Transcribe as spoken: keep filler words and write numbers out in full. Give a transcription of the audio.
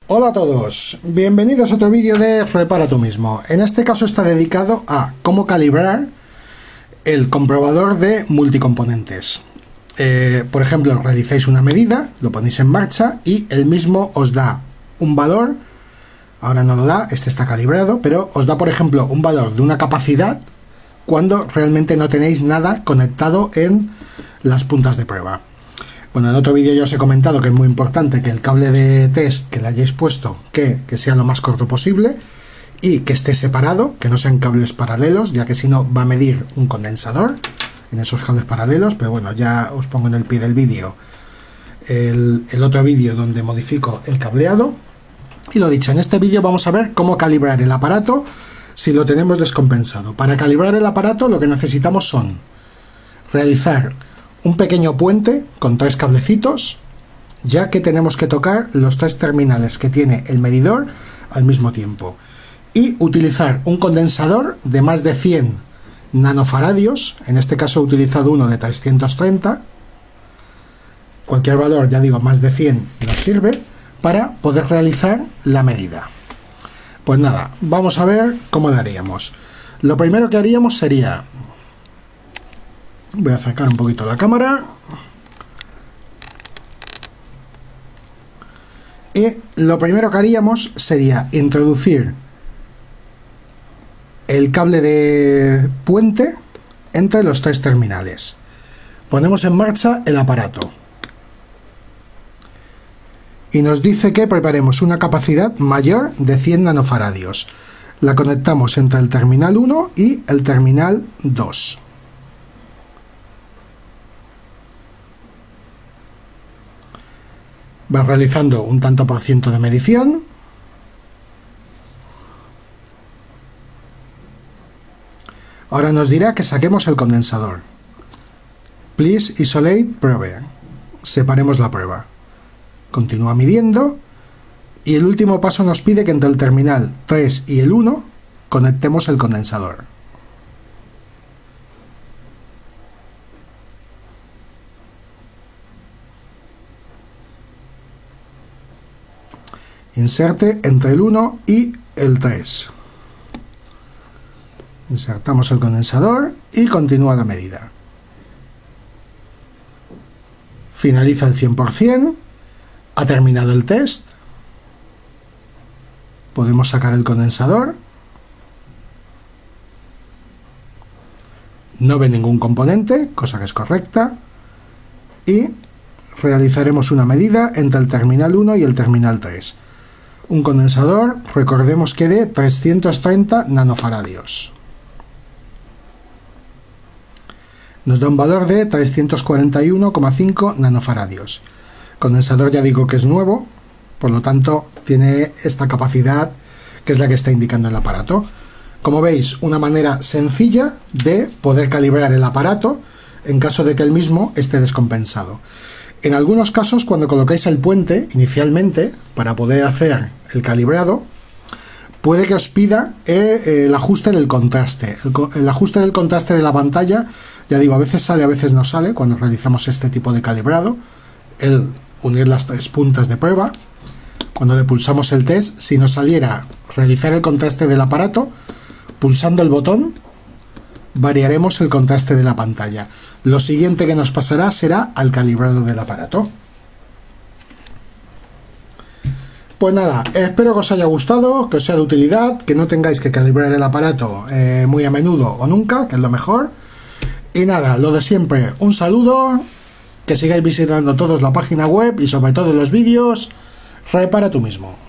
Hola a todos, bienvenidos a otro vídeo de Repara tú mismo. En este caso está dedicado a cómo calibrar el comprobador de multicomponentes. Eh, por ejemplo, realizáis una medida, lo ponéis en marcha y el mismo os da un valor. Ahora no lo da, este está calibrado, pero os da por ejemplo un valor de una capacidad cuando realmente no tenéis nada conectado en las puntas de prueba. Bueno, en otro vídeo ya os he comentado que es muy importante que el cable de test que le hayáis puesto que, que sea lo más corto posible y que esté separado, que no sean cables paralelos, ya que si no va a medir un condensador en esos cables paralelos. Pero bueno, ya os pongo en el pie del vídeo el, el otro vídeo donde modifico el cableado. Y lo dicho, en este vídeo vamos a ver cómo calibrar el aparato si lo tenemos descompensado. Para calibrar el aparato lo que necesitamos son realizar un pequeño puente con tres cablecitos, ya que tenemos que tocar los tres terminales que tiene el medidor al mismo tiempo, y utilizar un condensador de más de cien nanofaradios. En este caso he utilizado uno de trescientos treinta, cualquier valor, ya digo, más de cien nos sirve para poder realizar la medida. Pues nada, vamos a ver cómo lo haríamos. Lo primero que haríamos sería, voy a acercar un poquito la cámara, y lo primero que haríamos sería introducir el cable de puente entre los tres terminales. Ponemos en marcha el aparato y nos dice que preparemos una capacidad mayor de cien nanofaradios. La conectamos entre el terminal uno y el terminal dos. Va realizando un tanto por ciento de medición. Ahora nos dirá que saquemos el condensador. Please isolate probe. Separemos la prueba. Continúa midiendo. Y el último paso nos pide que entre el terminal tres y el uno conectemos el condensador. Inserte entre el uno y el tres. Insertamos el condensador y continúa la medida. Finaliza el cien por cien. Ha terminado el test. Podemos sacar el condensador. No ve ningún componente, cosa que es correcta. Y realizaremos una medida entre el terminal uno y el terminal tres. Un condensador, recordemos que de trescientos treinta nanofaradios. Nos da un valor de trescientos cuarenta y uno coma cinco nanofaradios. Condensador, ya digo que es nuevo, por lo tanto tiene esta capacidad que es la que está indicando el aparato. Como veis, una manera sencilla de poder calibrar el aparato en caso de que el mismo esté descompensado. En algunos casos, cuando colocáis el puente inicialmente para poder hacer el calibrado, puede que os pida eh, el ajuste del contraste. El, el ajuste del contraste de la pantalla, ya digo, a veces sale, a veces no sale cuando realizamos este tipo de calibrado. El unir las tres puntas de prueba. Cuando le pulsamos el test, si nos saliera realizar el contraste del aparato, pulsando el botón, variaremos el contraste de la pantalla. Lo siguiente que nos pasará será al calibrado del aparato. Pues nada, espero que os haya gustado, que os sea de utilidad, que no tengáis que calibrar el aparato eh, muy a menudo o nunca, que es lo mejor. Y nada, lo de siempre, un saludo, que sigáis visitando todos la página web y sobre todo los vídeos. Repara tú mismo.